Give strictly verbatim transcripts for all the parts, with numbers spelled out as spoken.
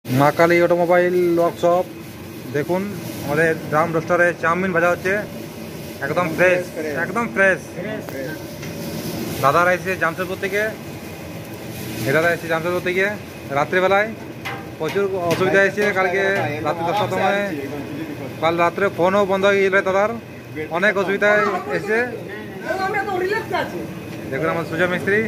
মা Kali automobile workshop. দেখুন আমাদের ড্রাম রোস্টারে চাউমিন ভাজা হচ্ছে, একদম ফ্রেশ, একদম ফ্রেশ। দাদারা এসেছে জামশেদপুর থেকে, এ দাদা এসেছে জামশেদপুর থেকে রাত্রিবেলায়। প্রচুর অসুবিধা এসেছে কালকে রাত্রি দশটার সময়, কাল রাত্রে ফোনও বন্ধ হয়ে গেলে দাদার অনেক অসুবিধায় এসেছে। দেখুন আমার সুজয় মিস্ত্রি,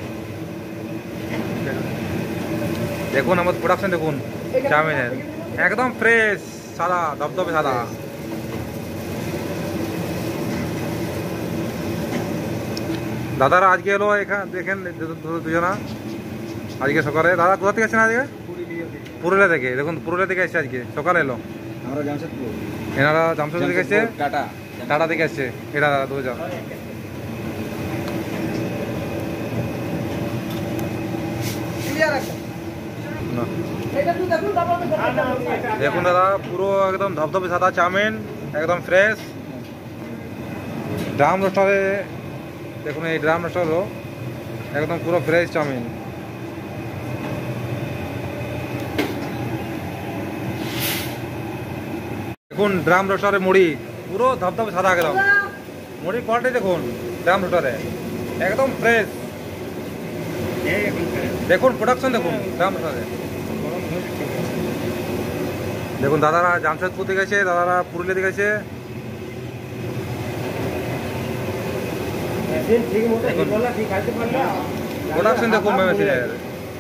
দেখুন আমাদের প্রোডাকশন দেখুন চাউমিনের, একদম ফ্রেশ, সাদা ধবধবে সাদা। দাদারা আজকে এলো এখানে, দেখেন দুজনা আজকে সকালে। দাদা কোথা থেকে এসেছেন আজকে? পুরুলিয়া থেকে। দেখুন পুরুলিয়া থেকে এসছে আজকে সকালে এলো। এনারা জামশেদপুর থেকে এসছে, টাটা টাটা থেকে এসছে এরা দুজন। দেখুন দাদা পুরো একদম ধবধবে সাদা চাউমিন, একদম ফ্রেশ। ড্রাম রোস্টারে দেখুন, এই ড্রাম রোস্টার হলো একদম পুরো ফ্রেশ চাউমিন। দেখুন ড্রাম রোস্টারে মুড়ি পুরো ধবধবে সাদা, একদম মুড়ি কোয়ালিটি দেখুন ড্রাম রোস্টারে একদম ফ্রেশ। দেখুন প্রোডাকশন দেখুন ড্রাম রোস্টারে। দেখুন দাদারা জামশেদপুর থেকে গেছে, দাদারা পুরুলিয়া থেকে গেছে। প্রোডাকশন দেখুন মেশিনের,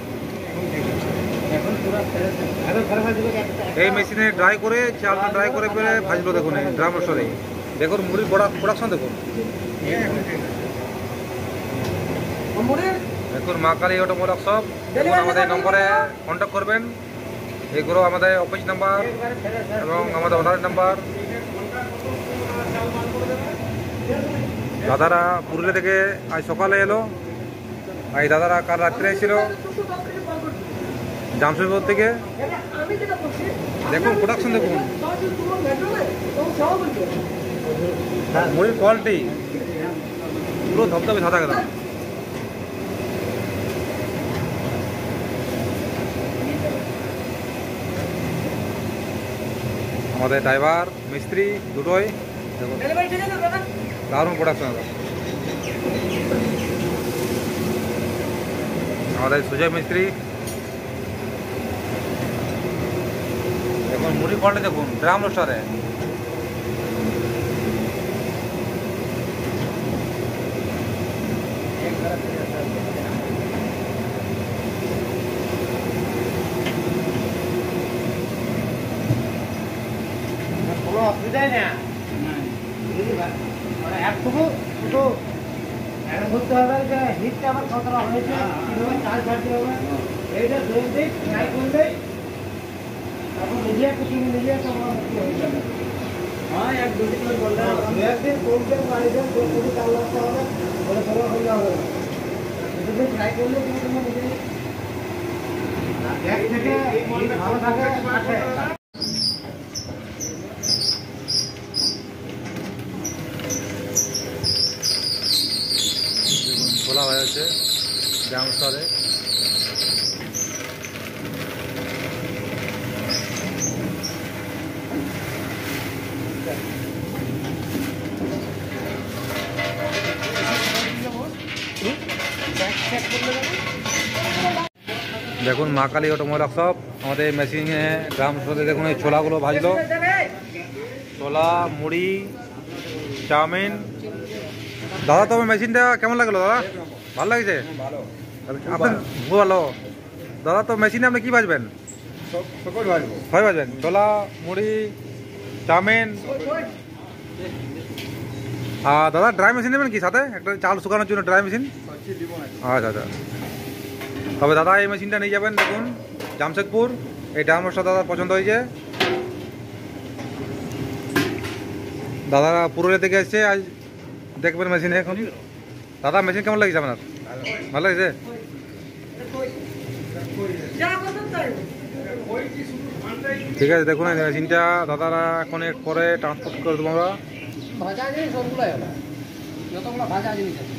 এই মেশিনে ড্রাই করে চালটা ড্রাই করে পেরে ভাজলো। দেখুন এই ড্রাম রোস্টারে দেখুন মুড়ির প্রোডাকশন দেখুন। দেখুন মা কালী অটোমোবাইল ওয়ার্কশপ। দেখুন আমাদের নম্বরে কন্ট্যাক্ট করবেন, এগুলো আমাদের অফিস নাম্বার এবং আমাদের অর্ডারের নাম্বার। দাদারা পুরুলিয়া থেকে আজ সকালে এলো, আর এই দাদারা কাল রাত্রে এসেছিল জামশেদপুর থেকে। দেখুন প্রোডাকশন দেখুন, মুড়ির কোয়ালিটি পুরো ধবধবে সাদা একদম। আমাদের ড্রাইভার মিস্ত্রি দুটোই দেখুন দারুণ প্রোডাকশন। আমাদের সুজয় মিস্ত্রি দেখুন মুড়ি কোয়ালিটি দেখুন ড্রাম রোস্টারে। কোনো অসুবিধাই না, একটুকু শুধু বুঝতে হবে যে হিটটা আবার কতটা হয়েছে, কীভাবে চাল ছাড়তে হবে, এইটা ধরে দিই ট্রাই করলেই তারপর নিজে কিছু নিজে হয়ে যাবে। হ্যাঁ এক দুদিন করে বললে একদিন করবেন বাড়িতে যদি চাল লাগতে হবে বলে সবার হয়ে যাবে, যদি ট্রাই করলে কিন্তু তোমার নিজে এক থেকে ভালো থাকে। খোলা হয়ে আছে ড্রাম রোস্টারে। দেখুন মা কালী অটোমোবাইল ওয়ার্কশপ। আমাদের মেশিনে ড্রাম রোস্টারে দেখুন এই ছোলাগুলো ভাজলো, ছোলা মুড়ি চাউমিন। দাদা তোমার মেশিনটা কেমন লাগলো দাদা? ভালো লাগছে? আপনার ভালো দাদা। তো মেশিনে আপনি কি ভাজবেন? হয় ভাজবেন ছোলা মুড়ি চাউমিন। আর দাদা ড্রাই মেশিন নেবেন কি সাথে? একটা চাল শুকানোর জন্য ড্রাই মেশিন। আচ্ছা আচ্ছা, তবে দাদা এই মেশিনটা নিয়ে যাবেন। দেখুন জামশেদপুর, এই ড্রাম রোস্টার দাদা পছন্দ হয়েছে। দাদারা পুরুলিয়া থেকে এসছে আজ দেখবেন মেশিনে। এখন দাদা মেশিন কেমন লাগছে আপনার? ভালো লাগছে? ঠিক আছে, দেখুন এই মেশিনটা দাদারা এখন পরে ট্রান্সপোর্ট করে দেবো আমরা। ভাজা জিনিস সবগুলো যতগুলো ভাজা জিনিস আছে